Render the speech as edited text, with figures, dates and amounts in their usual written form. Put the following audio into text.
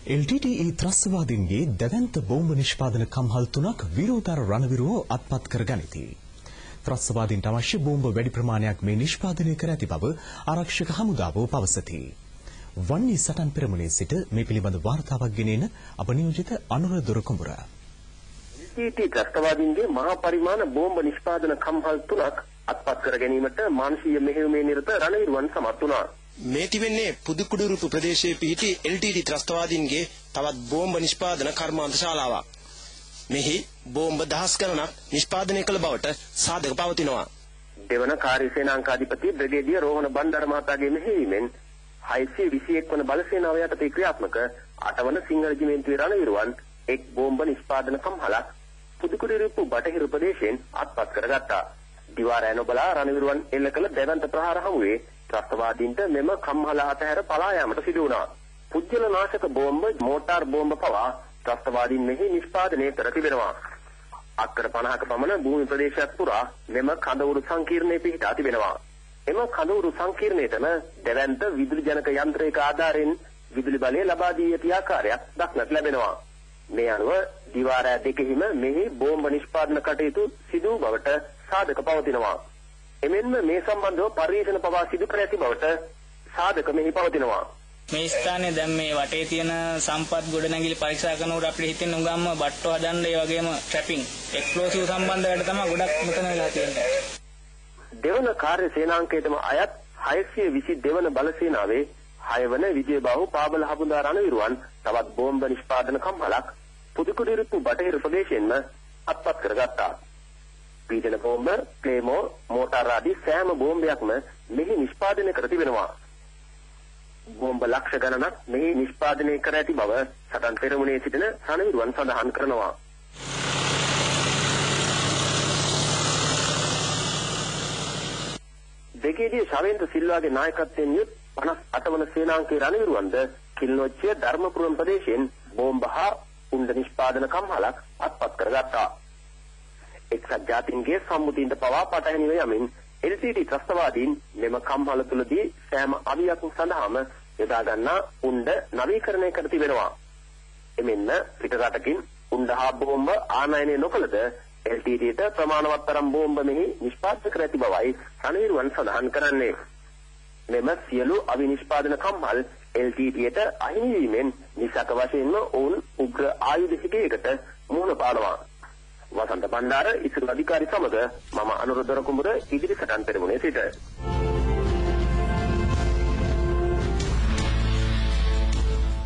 LTTE ත්‍රස්තවාදීන්ගේ දැවැන්ත බෝම්බ නිෂ්පාදන කම්හල් 3ක් විරෝධාර රණවිරුවෝ අත්පත් කර ගනිති. ත්‍රස්තවාදීන්ට අවශ්‍ය බෝම්බ වැඩි ප්‍රමාණයක් මේ නිෂ්පාදනය කර ඇති බව ආරක්ෂක හමුදාව පවසති. වන්නි සටන් පෙරමුණේ සිට මේ පිළිබඳ වාර්තාවක් ගෙනෙන අප නියෝජිත අනුර දොරකුඹුර. LTTE ත්‍රස්තවාදීන්ගේ මහා පරිමාණ බෝම්බ නිෂ්පාදන කම්හල් 3ක් අත්පත් කර ගැනීමට මානසික මෙහෙයුමේ නිරත රණවිරුවන් සමත් වුණා. මේ තිබෙන්නේ පුදුකුඩිරුප්පු ප්‍රදේශයේ පිහිටි LTTE ත්‍රස්තවාදීන්ගේ තවත් බෝම්බ නිෂ්පාදන කර්මාන්ත ශාලාවක්. මෙහි බෝම්බ දහස් ගණනක් නිෂ්පාදනය කළ බවට සාධක පවතිනවා. දෙවන කාර්ය සේනාංකාධිපති බ්‍රිගේඩියර් රෝහණ බණ්ඩාර මහතාගේ මෙහෙයීමෙන් 621 වන බල සේනාව යටතේ ක්‍රියාත්මක 8 වන සිංහ රෙජිමේන්තුවේ රණවිරුවන් එක් බෝම්බ නිෂ්පාදන කම්හලක් පුදුකුඩිරුප්පු බටහිර ප්‍රදේශයෙන් අත්පත් කරගත්තා. දිවාරය නොබලා රණවිරුවන් එල්ල කළ දැවැන්ත ප්‍රහාර හමුවේ ත්‍රස්තවාදීන්ට මෙම කම්හල අතහැර පලා යාමට සිදු වුණා. පුජ්‍යල නාශක බෝම්බ, මෝටාර් බෝම්බ පවා ත්‍රස්තවාදීන් මෙහි නිෂ්පාදනය කර තිබෙනවා. අක්කර 50ක පමණ භූමි ප්‍රදේශයක් පුරා මෙම කඳවුරු සංකීර්ණයේ පිහිටා තිබෙනවා. එම කඳවුරු සංකීර්ණයටම දැවැන්ත විදුලි ජනක යන්ත්‍රයක ආධාරයෙන් විදුලි බලය ලබා දී ඇති ආකාරයක් දක්නට ලැබෙනවා. මේ අනුව දිවාරය දෙකෙහිම මෙහි බෝම්බ නිෂ්පාදන කටයුතු සිදු බවට සාධක පවතිනවා. එමෙන්ම මේ සම්බන්ධව පරීක්ෂණ පවා සිදු කර ඇති බවට සාධක මෙහි පවතිනවා. මේ ස්ථානයේ දැන් මේ වටේ තියෙන සම්පත් ගොඩනැගිලි පරීක්ෂා කරනකොට අපිට හිතෙන උගම්ම බට්ටෝ හදන්න ඒ වගේම ට්‍රැපින් එක්ස්ප්ලෝසිව් සම්බන්ධ වැඩ තමයි ගොඩක් මෙතන වෙලා තියෙන්නේ. දෙවන කාර්ය සේනාංකයටම අයත් 622 වන බල සේනාවේ 6 වන විජයබාහු පාබල හමුදා රණවිරුවන් තවත් බෝම්බ නිෂ්පාදන කම්හලක් පුදුකුඩියුරුප්පු බටහිර ප්‍රදේශයෙන්ම අත්පත් කරගත්තා. පීඩන බෝම්බ, claymore, mortar ආදී සෑම බෝම්බයක්ම මෙහි නිෂ්පාදනය කර තිබෙනවා. බෝම්බ ලක්ෂ ගණනක් මෙහි නිෂ්පාදනය කර ඇති බව සටන් පෙරමුණේ සිටින රණවිරුවන් සඳහන් කරනවා. බ්‍රිගේඩියර් ශවේන්ද්‍ර සිල්වාගේ නායකත්වයෙන් යුත් 58 වන සේනාංකයේ රණවිරුවන්ද කිල්නොච්චිය ධර්මපුරම් ප්‍රදේශයෙන් බෝම්බ හා උණ්ඩ නිෂ්පාදන කම්හලක් අත්පත් කරගත්තා. එක්සත් ජාතීන්ගේ සම්මුතියින්ට පවා පටහැනිව යමින් LTTE ත්‍රස්තවාදීන් මෙම කම්හල තුලදී සෑම අවියක් සඳහාම යොදා ගන්නා උණ්ඩ නවීකරණය කර තිබෙනවා. එමෙන්න පිටරටකින් උණ්ඩ හා බෝම්බ ආනයනය නොකළද LTTEට ප්‍රමාණවත් තරම් බෝම්බ මෙහි නිෂ්පාදනය කර ඇති බවයි රණවිරුවන් සඳහන් කරන්නේ. මෙම සියලු අවිනිෂ්පාදන කම්හල් LTTEට අහිමි වීමෙන් නිසක වශයෙන්ම ඔවුන් උග්‍ර ආයුධ හිගයකට මුහුණ පානවා. වසන්ත බණ්ඩාර ඉසුරු අධිකාරී සමග මම අනුර දොරකුඹුර ඉදිරි සටන් පෙරමුණේ සිට